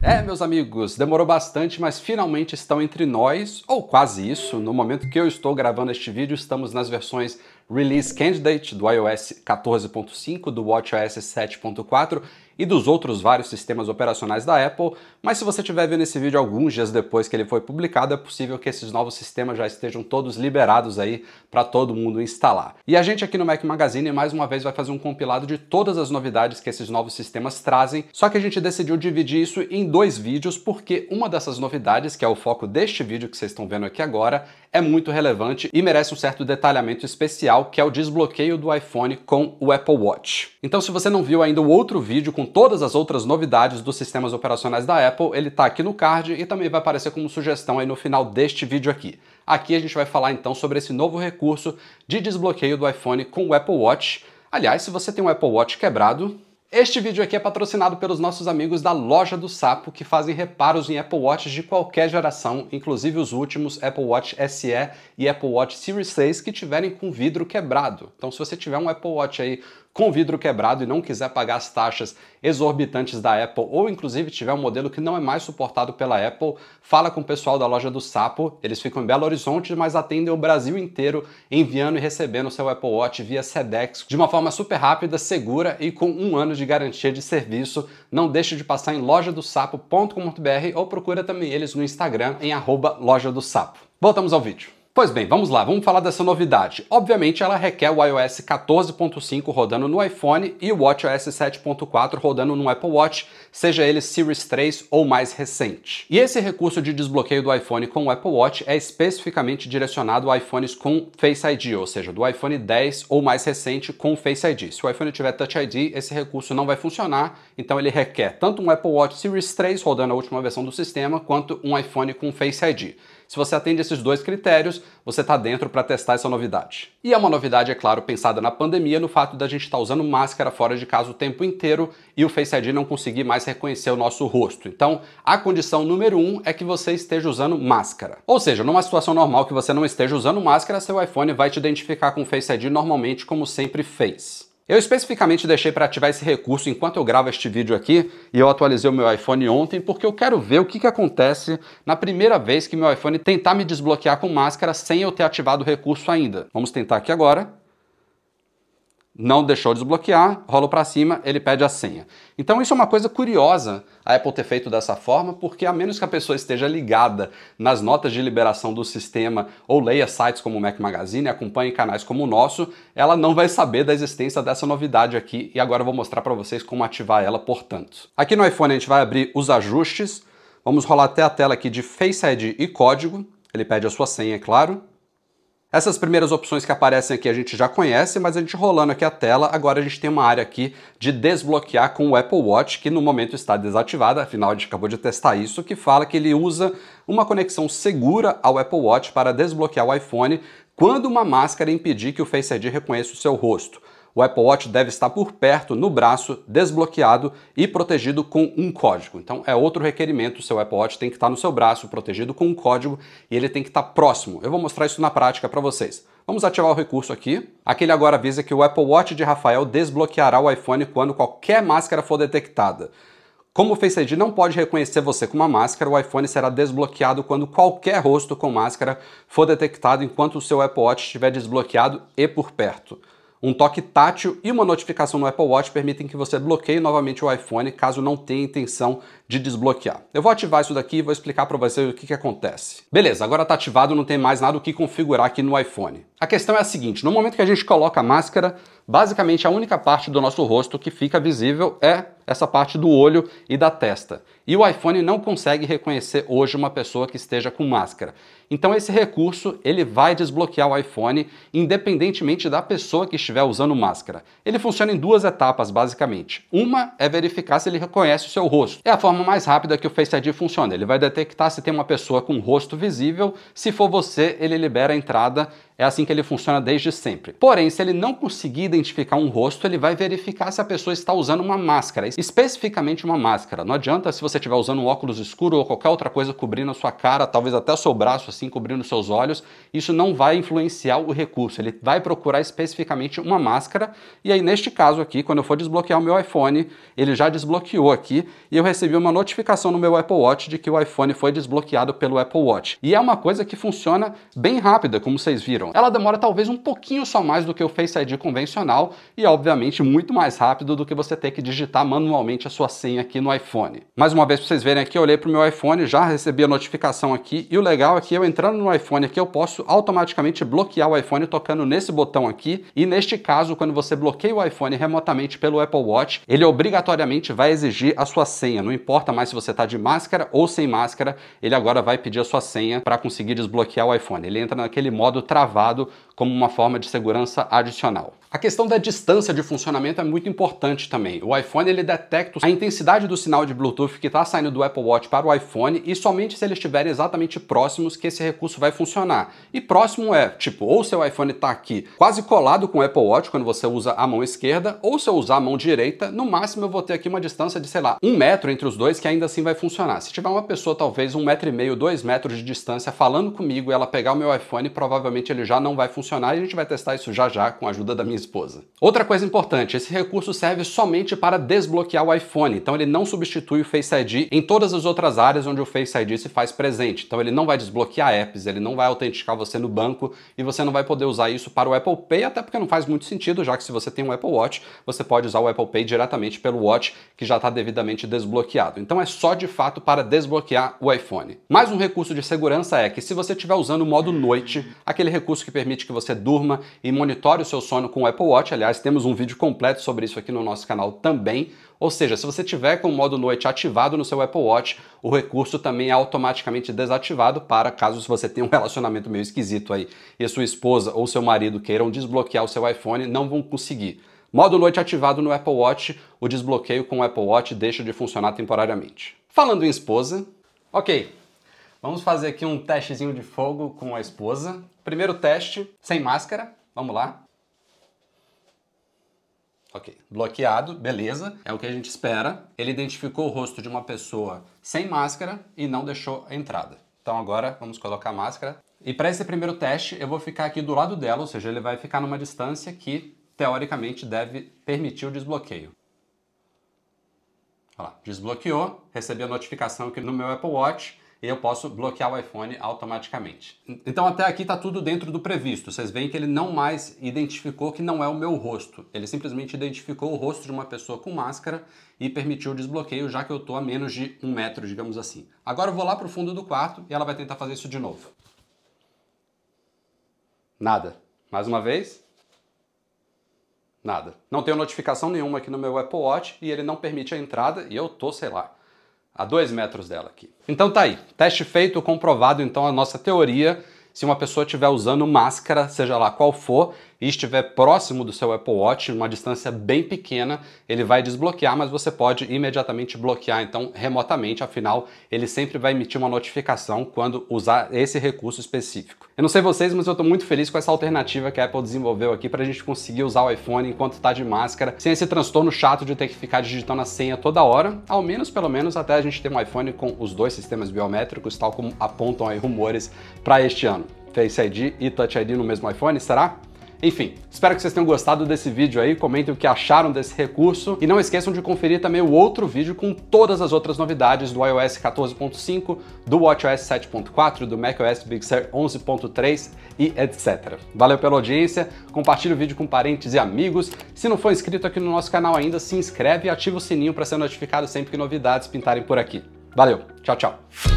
Meus amigos, demorou bastante, mas finalmente estão entre nós, ou quase isso. No momento que eu estou gravando este vídeo, estamos nas versões Release Candidate do iOS 14.5, do watchOS 7.4 e dos outros vários sistemas operacionais da Apple, mas se você estiver vendo esse vídeo alguns dias depois que ele foi publicado, é possível que esses novos sistemas já estejam todos liberados aí para todo mundo instalar. E a gente aqui no Mac Magazine, mais uma vez, vai fazer um compilado de todas as novidades que esses novos sistemas trazem, só que a gente decidiu dividir isso em dois vídeos, porque uma dessas novidades, que é o foco deste vídeo que vocês estão vendo aqui agora, é muito relevante e merece um certo detalhamento especial, que é o desbloqueio do iPhone com o Apple Watch. Então, se você não viu ainda o outro vídeo com todas as outras novidades dos sistemas operacionais da Apple, ele tá aqui no card e também vai aparecer como sugestão aí no final deste vídeo aqui. Aqui a gente vai falar então sobre esse novo recurso de desbloqueio do iPhone com o Apple Watch. Aliás, se você tem um Apple Watch quebrado, este vídeo aqui é patrocinado pelos nossos amigos da Loja do Sapo, que fazem reparos em Apple Watches de qualquer geração, inclusive os últimos Apple Watch SE e Apple Watch Series 6 que tiverem com vidro quebrado. Então, se você tiver um Apple Watch aí com vidro quebrado e não quiser pagar as taxas exorbitantes da Apple, ou inclusive tiver um modelo que não é mais suportado pela Apple, fala com o pessoal da Loja do Sapo. Eles ficam em Belo Horizonte, mas atendem o Brasil inteiro, enviando e recebendo o seu Apple Watch via Sedex de uma forma super rápida, segura e com 1 ano de garantia de serviço. Não deixe de passar em lojadosapo.com.br ou procura também eles no Instagram em @lojadosapo. Voltamos ao vídeo. Pois bem, vamos lá, vamos falar dessa novidade. Obviamente ela requer o iOS 14.5 rodando no iPhone e o watchOS 7.4 rodando no Apple Watch, seja ele Series 3 ou mais recente. E esse recurso de desbloqueio do iPhone com o Apple Watch é especificamente direcionado a iPhones com Face ID, ou seja, do iPhone 10 ou mais recente com Face ID. Se o iPhone tiver Touch ID, esse recurso não vai funcionar, então ele requer tanto um Apple Watch Series 3 rodando a última versão do sistema, quanto um iPhone com Face ID. Se você atende esses dois critérios, você está dentro para testar essa novidade. E é uma novidade, é claro, pensada na pandemia, no fato da gente estar usando máscara fora de casa o tempo inteiro e o Face ID não conseguir mais reconhecer o nosso rosto. Então, a condição número 1 é que você esteja usando máscara. Ou seja, numa situação normal que você não esteja usando máscara, seu iPhone vai te identificar com o Face ID normalmente, como sempre fez. Eu especificamente deixei para ativar esse recurso enquanto eu gravo este vídeo aqui, e eu atualizei o meu iPhone ontem porque eu quero ver o que acontece na primeira vez que meu iPhone tentar me desbloquear com máscara sem eu ter ativado o recurso ainda. Vamos tentar aqui agora. Não deixou desbloquear, rolo para cima, ele pede a senha. Então isso é uma coisa curiosa a Apple ter feito dessa forma, porque a menos que a pessoa esteja ligada nas notas de liberação do sistema ou leia sites como o Mac Magazine, acompanhe canais como o nosso, ela não vai saber da existência dessa novidade aqui, e agora eu vou mostrar para vocês como ativar ela, portanto. Aqui no iPhone a gente vai abrir os ajustes, vamos rolar até a tela aqui de Face ID e código, ele pede a sua senha, é claro. Essas primeiras opções que aparecem aqui a gente já conhece, mas a gente rolando aqui a tela, agora a gente tem uma área aqui de desbloquear com o Apple Watch, que no momento está desativada, afinal a gente acabou de testar isso, que fala que ele usa uma conexão segura ao Apple Watch para desbloquear o iPhone quando uma máscara impedir que o Face ID reconheça o seu rosto. O Apple Watch deve estar por perto, no braço, desbloqueado e protegido com um código. Então é outro requerimento, o seu Apple Watch tem que estar no seu braço, protegido com um código, e ele tem que estar próximo. Eu vou mostrar isso na prática para vocês. Vamos ativar o recurso aqui. Aqui ele agora avisa que o Apple Watch de Rafael desbloqueará o iPhone quando qualquer máscara for detectada. Como o Face ID não pode reconhecer você com uma máscara, o iPhone será desbloqueado quando qualquer rosto com máscara for detectado enquanto o seu Apple Watch estiver desbloqueado e por perto. Um toque tátil e uma notificação no Apple Watch permitem que você bloqueie novamente o iPhone caso não tenha intenção de desbloquear. Eu vou ativar isso daqui e vou explicar para vocês o que acontece. Beleza, agora está ativado, não tem mais nada o que configurar aqui no iPhone. A questão é a seguinte, no momento que a gente coloca a máscara, basicamente a única parte do nosso rosto que fica visível é essa parte do olho e da testa. E o iPhone não consegue reconhecer hoje uma pessoa que esteja com máscara. Então esse recurso, ele vai desbloquear o iPhone independentemente da pessoa que estiver usando máscara. Ele funciona em duas etapas, basicamente. Uma é verificar se ele reconhece o seu rosto. É a forma mais rápida que o Face ID funciona. Ele vai detectar se tem uma pessoa com o rosto visível. Se for você, ele libera a entrada É assim que ele funciona desde sempre. Porém, se ele não conseguir identificar um rosto, ele vai verificar se a pessoa está usando uma máscara, especificamente uma máscara. Não adianta se você estiver usando um óculos escuro ou qualquer outra coisa cobrindo a sua cara, talvez até o seu braço assim cobrindo os seus olhos, isso não vai influenciar o recurso. Ele vai procurar especificamente uma máscara e aí neste caso aqui, quando eu for desbloquear o meu iPhone, ele já desbloqueou aqui e eu recebi uma notificação no meu Apple Watch de que o iPhone foi desbloqueado pelo Apple Watch. E é uma coisa que funciona bem rápida, como vocês viram. Ela demora talvez um pouquinho só mais do que o Face ID convencional e obviamente muito mais rápido do que você ter que digitar manualmente a sua senha aqui no iPhone. Mais uma vez, para vocês verem aqui, eu olhei para o meu iPhone, já recebi a notificação aqui e o legal é que eu entrando no iPhone aqui, eu posso automaticamente bloquear o iPhone tocando nesse botão aqui e neste caso, quando você bloqueia o iPhone remotamente pelo Apple Watch, ele obrigatoriamente vai exigir a sua senha. Não importa mais se você está de máscara ou sem máscara, ele agora vai pedir a sua senha para conseguir desbloquear o iPhone. Ele entra naquele modo travado como uma forma de segurança adicional. A questão da distância de funcionamento é muito importante também. O iPhone ele detecta a intensidade do sinal de Bluetooth que está saindo do Apple Watch para o iPhone e somente se eles estiverem exatamente próximos que esse recurso vai funcionar. E próximo é, tipo, ou seu iPhone está aqui quase colado com o Apple Watch quando você usa a mão esquerda, ou se eu usar a mão direita, no máximo eu vou ter aqui uma distância de, sei lá, 1 metro entre os dois que ainda assim vai funcionar. Se tiver uma pessoa talvez 1,5 metros, 2 metros de distância falando comigo e ela pegar o meu iPhone, provavelmente ele já não vai funcionar e a gente vai testar isso já já com a ajuda da minha esposa. Outra coisa importante, esse recurso serve somente para desbloquear o iPhone, então ele não substitui o Face ID em todas as outras áreas onde o Face ID se faz presente. Então ele não vai desbloquear apps, ele não vai autenticar você no banco e você não vai poder usar isso para o Apple Pay, até porque não faz muito sentido, já que se você tem um Apple Watch, você pode usar o Apple Pay diretamente pelo Watch, que já está devidamente desbloqueado. Então é só de fato para desbloquear o iPhone. Mais um recurso de segurança é que se você estiver usando o modo noite, aquele recurso que permite que você durma e monitore o seu sono com o Apple Watch, aliás, temos um vídeo completo sobre isso aqui no nosso canal também, ou seja, se você tiver com o modo noite ativado no seu Apple Watch, o recurso também é automaticamente desativado para caso você tenha um relacionamento meio esquisito aí e a sua esposa ou seu marido queiram desbloquear o seu iPhone, não vão conseguir. Modo noite ativado no Apple Watch, o desbloqueio com o Apple Watch deixa de funcionar temporariamente. Falando em esposa, ok, vamos fazer aqui um testezinho de fogo com a esposa. Primeiro teste, sem máscara, vamos lá. Ok, bloqueado, beleza, é o que a gente espera. Ele identificou o rosto de uma pessoa sem máscara e não deixou a entrada. Então agora vamos colocar a máscara. E para esse primeiro teste eu vou ficar aqui do lado dela, ou seja, ele vai ficar numa distância que teoricamente deve permitir o desbloqueio. Olha lá, desbloqueou, recebi a notificação aqui no meu Apple Watch e eu posso bloquear o iPhone automaticamente. Então até aqui está tudo dentro do previsto. Vocês veem que ele não mais identificou que não é o meu rosto. Ele simplesmente identificou o rosto de uma pessoa com máscara e permitiu o desbloqueio, já que eu estou a menos de 1 metro, digamos assim. Agora eu vou lá para o fundo do quarto e ela vai tentar fazer isso de novo. Nada. Mais uma vez. Nada. Não tenho notificação nenhuma aqui no meu Apple Watch e ele não permite a entrada e eu tô, sei lá, a 2 metros dela aqui. Então tá aí, teste feito, comprovado então a nossa teoria. Se uma pessoa estiver usando máscara, seja lá qual for, e estiver próximo do seu Apple Watch, uma distância bem pequena, ele vai desbloquear, mas você pode imediatamente bloquear então remotamente, afinal ele sempre vai emitir uma notificação quando usar esse recurso específico. Eu não sei vocês, mas eu estou muito feliz com essa alternativa que a Apple desenvolveu aqui para a gente conseguir usar o iPhone enquanto está de máscara, sem esse transtorno chato de ter que ficar digitando a senha toda hora, ao menos, pelo menos, até a gente ter um iPhone com os dois sistemas biométricos, tal como apontam aí rumores para este ano. Face ID e Touch ID no mesmo iPhone, será? Enfim, espero que vocês tenham gostado desse vídeo aí, comentem o que acharam desse recurso e não esqueçam de conferir também o outro vídeo com todas as outras novidades do iOS 14.5, do watchOS 7.4, do macOS Big Sur 11.3 e etc. Valeu pela audiência, compartilhe o vídeo com parentes e amigos. Se não for inscrito aqui no nosso canal ainda, se inscreve e ativa o sininho para ser notificado sempre que novidades pintarem por aqui. Valeu, tchau, tchau!